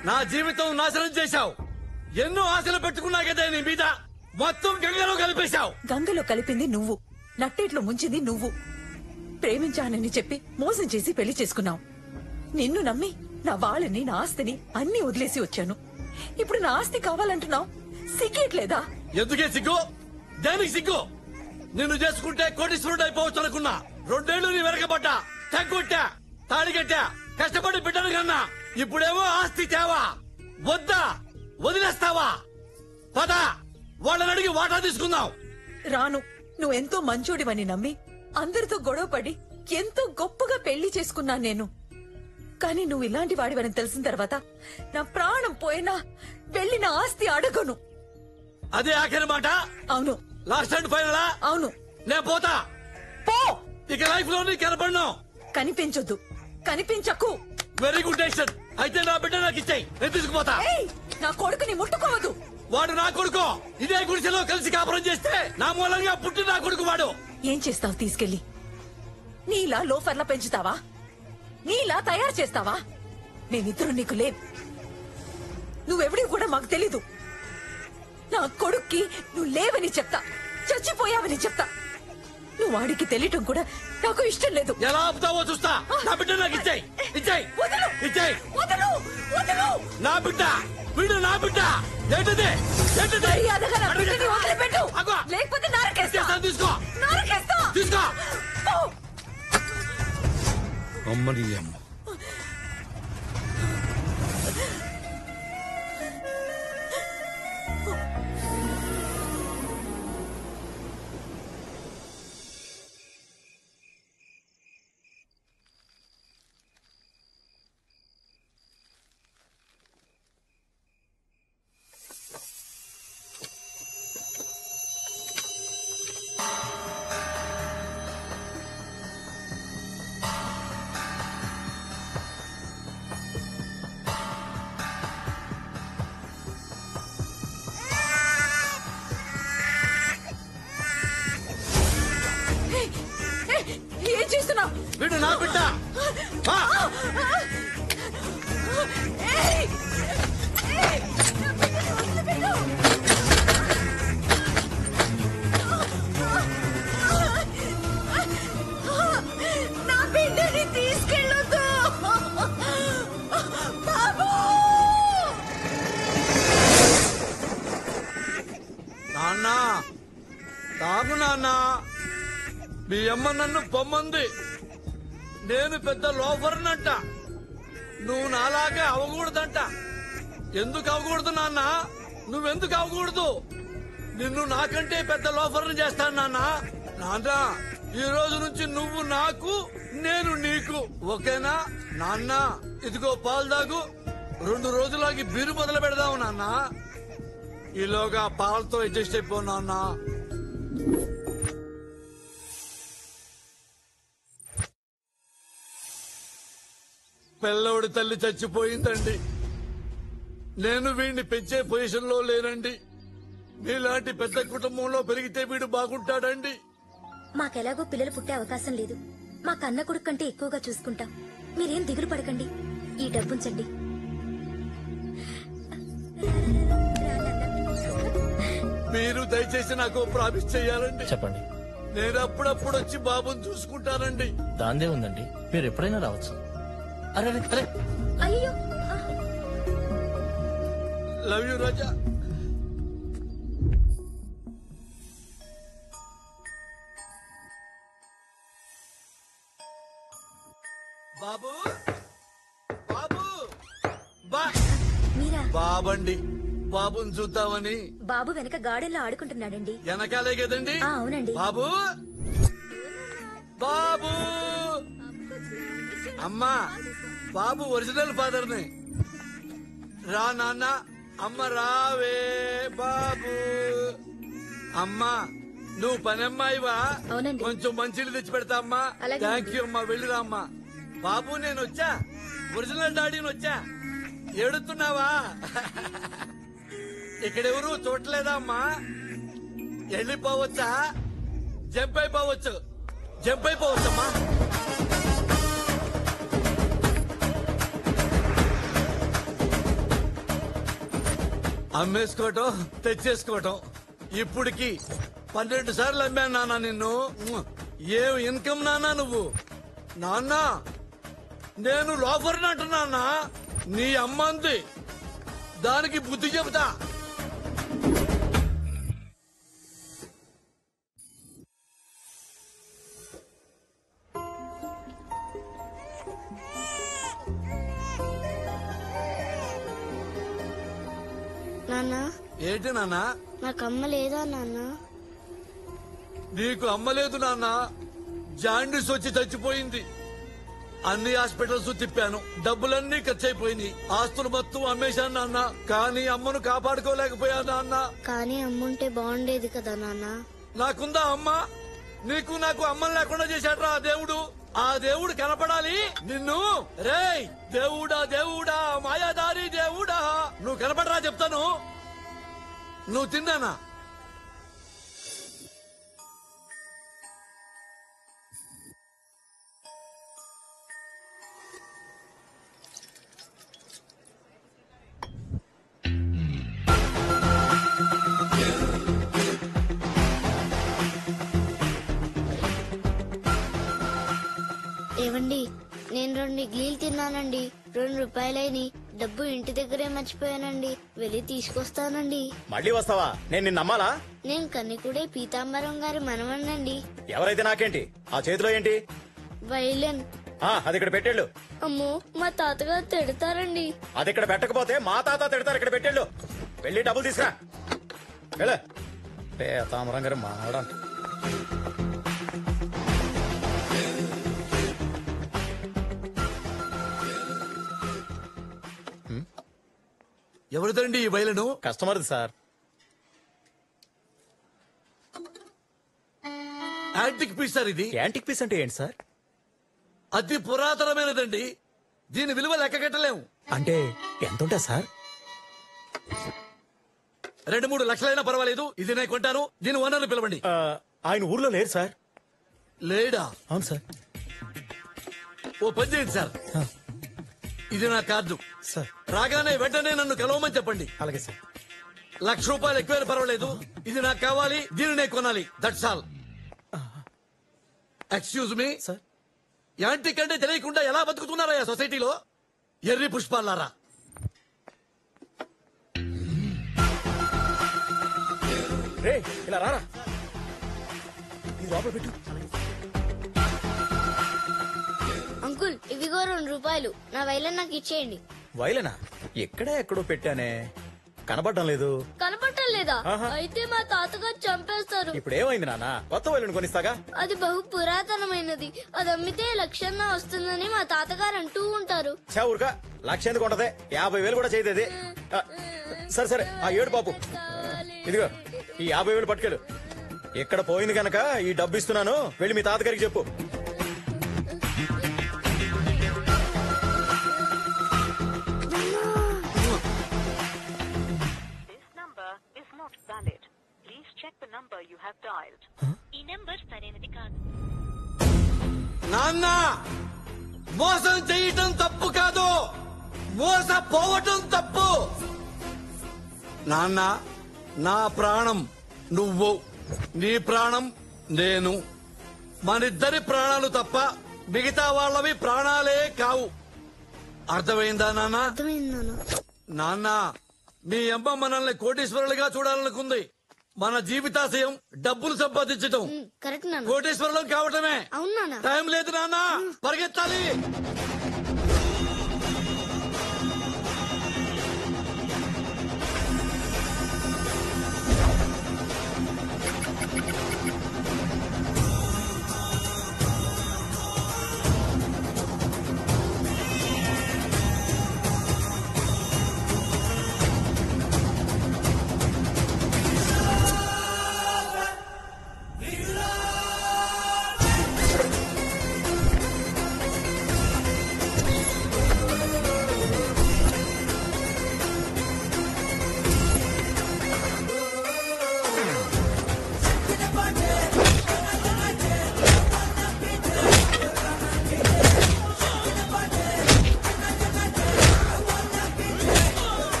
నా జీవితం నాశనం చేశావు. ఎన్నో ఆశలు పెట్టుకున్నా కదా నీ మీద, మొత్తం గంగలో కలిపేశావు. గంగలో కలిపింది నువ్వు, నట్టేట్లో ముంచింది నువ్వు. ప్రేమించానని చెప్పి మోసం చేసి పెళ్లి చేసుకున్నావు. నిన్ను నమ్మి నా వాళ్ళని, నా ఆస్తిని అన్ని వదిలేసి వచ్చాను. ఇప్పుడు నా ఆస్తి కావాలంటున్నావు. సిగ్గేట్లేదా? ఎందుకే సిగ్గు? దేనికి సిగ్గు? నిన్ను చేసుకుంటే కోటీశ్వరుడు అయిపోవచ్చు అనుకున్నా. 2 ఏళ్లు నీ వెనకబడ్డా, తగ్గొట్టా, తాడిగట్టా, కష్టపడి బిడ్డను కన్నా. ఇప్పుడేమో ఆస్తి తేవా? వద్దా? వదిలేస్తావా? పద, వాళ్ళని అడిగి వాటా తీసుకుందాం. రాను. నువ్వెంతో మంచోడివని నమ్మి అందరితో గొడవపడి ఎంతో గొప్పగా పెళ్లి చేసుకున్నా నేను. కానీ నువ్వు ఇలాంటి వాడివని తెలిసిన తర్వాత నా ప్రాణం పోయినా వెళ్ళి నా ఆస్తి అడగను. అదే ఆఖరి మాట? అవును. లాస్ట్ అండ్ ఫైనలా? అవును. నేను పోతా. పో. ఇక లైఫ్ లో నీ కనపడను. కనిపించొద్దు, కనిపించకు. Very good decision. అయితే నా బిడ్డ నాకు ఇచ్చేయి, నేను తీసుకుపోతా. నా కొడుకుని ముట్టుకోవద్దు. వాడు నా కొడుకు. ఇదే గుడిసెలో కలిసి కాపురం చేస్తే నా మూలంగా పుట్టి నా కొడుకు వాడు. ఏం చేస్తావు తీసుకెళ్లి? నీలా లోఫర్లా పెంచుతావా? నీలా తయారు చేస్తావా? మేమిద్దరు నీకు లేవు. నువ్వెవడి కూడా మాకు తెలీదు. నా కొడుక్కి నువ్వు లేవని చెప్తా, చచ్చిపోయావని చెప్తా. నువ్వు వాడికి తెలియటం కూడా నాకు ఇష్టం లేదు. ఎలా ఆపుతావో చూస్తా. నా బిడ్డ నాకు ఇచ్చేయి, ఇచ్చేయి, ఇచ్చేయి. నా బిడ్డ, వీడు నా బిడ్డ. ఏంటిది? మర్యాదగా నా బిడ్డని వదిలిపెట్టు, లేకపోతే నరకేస్తా. తీసుకో, నరకేస్తా. తీసుకో. అమ్మని అమ్మ. ఏం చేస్తున్నావు? వీడు నా బిడ్డ. నా బిడ్డని తీసుకెళ్ళొద్దు బాబు. నాన్న తాగు నాన్న. మీ అమ్మ నన్ను పొమ్మంది. నేను పెద్ద లోఫర్నంట. నువ్వు నాలాగే అవకూడదంట. ఎందుకు అవకూడదు నాన్న? నువ్వెందుకు అవకూడదు? నిన్ను నాకంటే పెద్ద లోఫర్ని చేస్తాను నాన్న. నాన్న, ఈ రోజు నుంచి నువ్వు నాకు, నేను నీకు, ఓకేనా నాన్న? ఇదిగో పాలు తాగు. 2 రోజులకి బీరు మొదలు పెడదావు నాన్న. ఈలోగా పాలతో అడ్జస్ట్ అయిపో నాన్న. పిల్లోడి తల్లి చచ్చిపోయిందండి. నేను వీడిని పెంచే పొజిషన్ లో లేనండి. మీలాంటి పెద్ద కుటుంబంలో పెరిగితే వీడు బాగుంటాడండి. మాకెలాగో పిల్లలు పుట్టే అవకాశం లేదు. మా కన్న కొడుకు కంటే ఎక్కువగా చూసుకుంటాం. మీరేం దిగులు పడకండి. ఈ డబ్బుంచండి. మీరు దయచేసి నాకు ప్రామిస్ చెయ్యాలండి. చెప్పండి. నేను అప్పుడప్పుడు వచ్చి బాబుని చూసుకుంటానండి. దాందే ఉందండి, మీరు ఎప్పుడైనా రావచ్చు. అరే అరే, అయ్యో, లవ్ యూ రాజా. బాబు, బాబు, మీరా? బాబండి. బాబుని చూద్దామని. బాబు వెనక గార్డెన్ లో ఆడుకుంటున్నాడండి. వెనకాలే కదండి? అవునండి. బాబు, బాబు. అమ్మా, బాబు ఒరిజినల్ ఫాదర్ ని. రా నాన్న. అమ్మ రావే బాబు. అమ్మా, నువ్వు పనమ్మాయివా? అవునండి. కొంచెం మంచిలు తెచ్చి పెడతా అమ్మా. అలాగే. థ్యాంక్ యూ అమ్మా. వెళ్ళిరా అమ్మా. బాబు, నేను వచ్చా. ఒరిజినల్ డాడీని వచ్చా. ఏడుతున్నావా? ఇక్కడెవరు చూడలేదా అమ్మా? వెళ్ళిపోవచ్చా? జంప్ అయిపోవచ్చు. జంప్ అయిపోవచ్చమ్మా. అమ్మేసుకోవటం తెచ్చేసుకోవటం ఇప్పటికి 12 సార్లు అమ్మాను నాన్న నిన్ను. ఏం ఇన్కమ్ నాన్న నువ్వు? నాన్న నేను లోఫర్ని అంటున్నా. నీ అమ్మ అంది, దానికి బుద్ధి చెబుతా. నాన్న ఏంటి నాన్న? నాకు అమ్మ లేదా నాన్న? నీకు అమ్మలేదు నాన్న, జాండీస్ వచ్చి చచ్చిపోయింది. అన్ని హాస్పిటల్స్ తిప్పాను, డబ్బులన్నీ ఖర్చు అయిపోయినాయి. ఆస్తులు మొత్తం అమ్మేశాను నాన్న, కానీ అమ్మను కాపాడుకోలేకపోయా నాన్న. కానీ అమ్ముంటే బాగుండేది కదా నాన్న. నాకుందా అమ్మ? నీకు నాకు అమ్మని లేకుండా చేశాడ్రా ఆ దేవుడు. ఆ దేవుడు కనపడాలి నిన్ను. రేయ్ దేవుడా దేవుడా మాయాదారి దేవుడా, నువ్వు కనపడరా చెప్తాను. నువ్వు తిన్నానా? ఏవండి, నేను 2 ఇడ్లీలు తిన్నానండి. 2 రూపాయలైని. డబ్బు ఇంటి దగ్గరే మర్చిపోయానండి. వెళ్ళి తీసుకొస్తానండి. మళ్ళీ వస్తావా? నేను నిన్ను నమ్మాలా? నేను కన్నికుడే పీతాంబరం గారి మనవణ్ణండి. ఎవరైతే నాకేంటి? ఆ చేతిలో ఏంటి? వైలెన్. అది ఇక్కడ పెట్టేళ్ళు. అమ్మో, మా తాతగారు తిడతారండి. అది ఇక్కడ పెట్టకపోతే మా తాత తిడతారు. ఇక్కడ పెట్టేళ్ళు. వెళ్ళి డబ్బులు తీసుకురా. వెళ్ళ తామరం గారు మాడంట. ఎవరిదండి ఈ బయలును? కస్టమర్ది సార్. యాంటిక్ పీస్ సార్ ఇది. యాంటిక్ పీస్ అంటే ఏంటి సార్? అతి పురాతనమైనదండి, దీని విలువ లెక్క కట్టలేము. అంటే ఎంత ఉంటుంది సార్? 2-3 లక్షలైనా పర్వాలేదు, ఇది నేను కొంటాను. దీని ఓనర్ని పిలవండి. ఆయన ఊర్లో లేరు సార్. లేడా? అవును సార్. ఓ పని చేయండి సార్, ఇది నా కార్డు సార్. రాగానే వెంటనే నన్ను కలవమని చెప్పండి. అలాగే సార్. ₹1,00,000 ఎక్కువైనా పర్వాలేదు, ఇది నాకు కావాలి, దీనినే కొనాలి. That's all. Excuse me sir. Antique అంటే తెలియకుండా ఎలా బతుకుతున్నారా సొసైటీలో? ఎర్రి పుష్పాలారా. రే ఇలా రారా, ఇది లోపల పెట్టు. అంకుల్, ఇవిగో 2 రూపాయలు. నా వైలెన్ నాకు ఇచ్చేయండి. వైలనా? ఎక్కడో పెట్టానే, కనబడటం లేదు. కనపడటం లేదా? ఆహా. అయితే మా తాతగారు చంపేస్తారు. ఇప్పుడు ఏమైంది నాన్న? కొత్త వైలెన్ కొనిస్తాగా. అది బహు పురాతనమైనది. అది అమ్మితే 1,00,000 వస్తుందని మా తాతగారు అంటూ ఉంటారు. చా ఊరుకా, 1,00,000 ఎందుకు ఉంటది? 50,000 కూడా చేయదేది. సరే సరే, ఆ 7 పాపు. ఇదిగో ఈ 50,000 పట్టుకెళ్ళు. ఎక్కడ పోయింది కనుక ఈ డబ్బు ఇస్తున్నాను, వెళ్ళి మీ తాతగారికి చెప్పు. ఈ నెంబర్ సరైనది కాదు. నాన్న, మోసం చేయటం తప్పు కాదు, మోసపోవటం తప్పు. నాన్న, నా ప్రాణం నువ్వు, నీ ప్రాణం నేను. మనిద్దరి ప్రాణాలు తప్ప మిగతా వాళ్ళవి ప్రాణాలే కావు. అర్థమైందా నాన్న? అర్థమైంది నాన్న. నాన్న, మీ అమ్మ మనల్ని కోటీశ్వరులుగా చూడాలనుకుంది. మన జీవితాశయం డబ్బులు సంపాదించటం, కరెక్ట్ నాన్న. కోటీశ్వరులం కావటమే. అవును నాన్న. టైం లేదు నాన్న, పరిగెత్తాలి.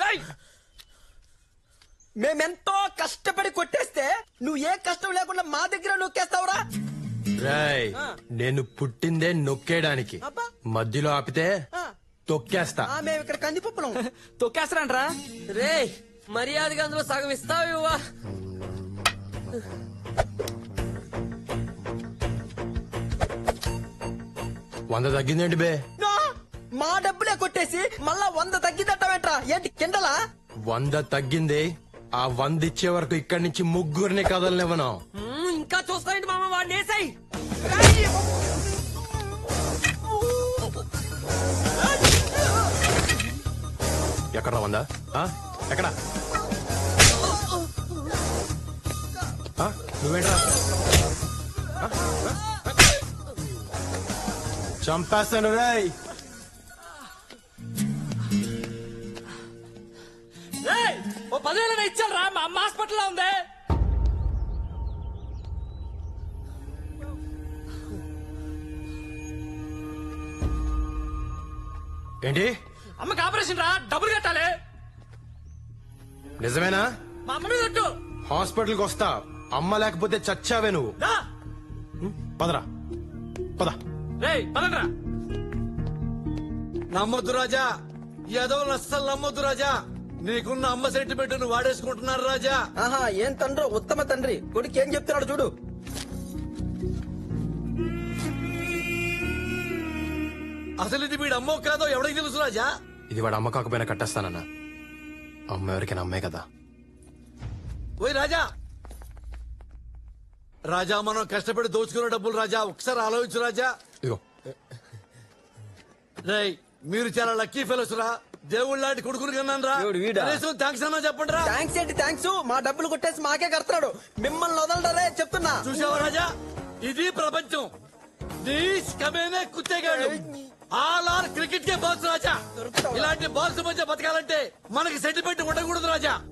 మేమెంతో కష్టపడి కొట్టేస్తే నువ్వు ఏ కష్టం లేకుండా మా దగ్గర నొక్కేస్తావురా? రాయ్ నేను పుట్టిందే నొక్కేయడానికి. అబ్బా. మధ్యలో ఆపితే తొక్కేస్తా. మేము ఇక్కడ కందిపప్పులం. తొక్కేస్తారంట్రా. రే మర్యాదగా అందులో సగం ఇస్తావా? వంద తగ్గిందేంటి బే? మా డబ్బులే కొట్టేసి మళ్ళా 100 తగ్గిదట్టమేట్రా? ఏంటి కిండలా? 100 తగ్గింది. ఆ 100 ఇచ్చే వరకు ఇక్కడి నుంచి ముగ్గురిని కదలనివ్వను. ఇంకా చూస్తాయండి మామ, వాడిని వేసాయి. ఎక్కడ 100? ఎక్కడ? నువ్వేంట్రా? చంపేస్తాను రాయ్. ఓ 10,000 ఇచ్చారా? మా అమ్మ హాస్పిటల్లో ఉంది. ఏంటి? అమ్మకి ఆపరేషన్ రా, డబ్బులు కట్టాలి. నిజమేనా? మా అమ్మ మీద ఒట్టు. హాస్పిటల్కి వస్తా. అమ్మ లేకపోతే చచ్చావే నువ్వు. పదరా పద. రేయ్ పదండ్రా. నమ్మొద్దు రాజా, ఏదో అస్సలు నమ్మొద్దు రాజా. నీకున్న అమ్మ సెంటిమెంట్ ను వాడేసుకుంటున్నారు రాజా. ఆహా, ఏం తండ్రి, ఉత్తమ తండ్రి. కొడుకు ఏం చెప్తున్నాడు చూడు. అసలు ఇది వీడు అమ్మో కాదో ఎవరికి తెలుసు రాజా? ఇది వాడు అమ్మ కాకపోయినా కట్టేస్తానన్నా. అమ్మ ఎవరికైనా అమ్మే కదా. ఓయ్ రాజా, రాజా మనం కష్టపడి దోచుకున్న డబ్బులు రాజా, ఒకసారి ఆలోచించు రాజా. ఇదిగో రేయ్ మీరు చాలా లక్కీ ఫెలోస్ రా. దేవుళ్ళ లాంటి కొడుకుని కన్నాను రా. దేవుడు వీడా? కనీసం థ్యాంక్స్ అన్నా చెప్పండి రా. థ్యాంక్స్ ఏంటి థ్యాంక్స్? మా డబ్బులు కొట్టేసి మాకే కడతాడు. మిమ్మల్ని వదలడరే చెప్తున్నా. చూసావా రాజా, ఇది ప్రపంచం. నీస్ కమేనే కుత్తేగాడు. ఆల్ ఆర్ క్రికెట్ కే బాల్స్ రాజా. ఇలాంటి బాల్స్ మధ్య బతకాలంటే మనకి సెంటిమెంట్ ఉండకూడదు రాజా.